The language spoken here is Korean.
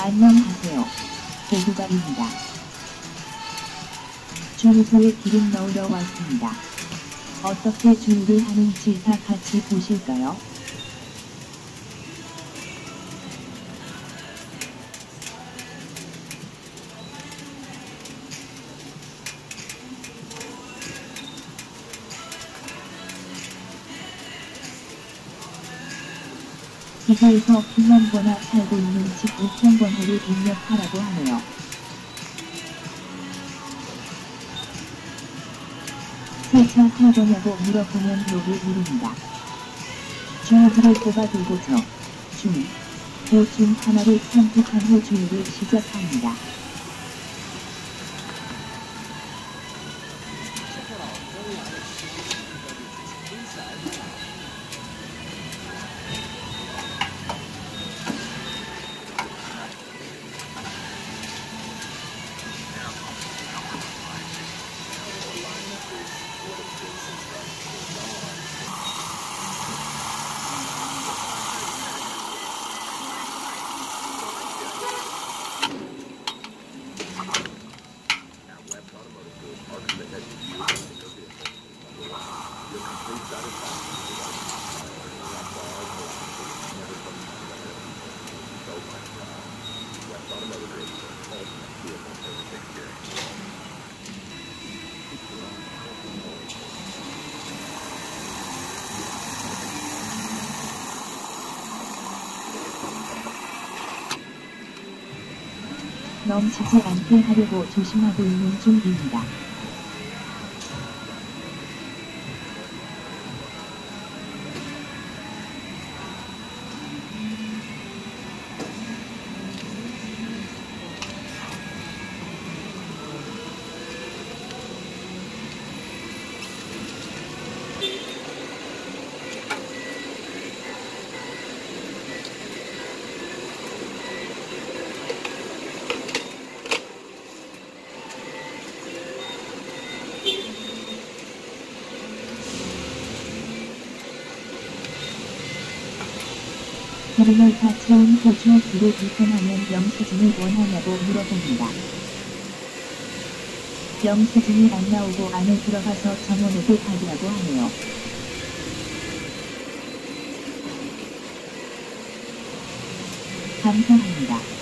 안녕하세요. 보구갑입니다. 주유소에 기름 넣으러 왔습니다. 어떻게 주유를 하는지 다 같이 보실까요? 기계에서 불량번호 살고 있는 집 우편번호를 입력하라고 하네요. 세차 할 거냐고 물어보면 노를 누릅니다. 주유기를 꼽아두고서 중, 도 중 하나를 선택한 후 주유를 시작합니다. 넘치지 않게 하려고 조심하고 있는 중입니다. 기름을 다 채운 후 주유기를 불편하면 영수증을 원하냐고 물어봅니다. 영수증이 안 나오고 안에 들어가서 점원에게 받으라고 하네요. 감사합니다.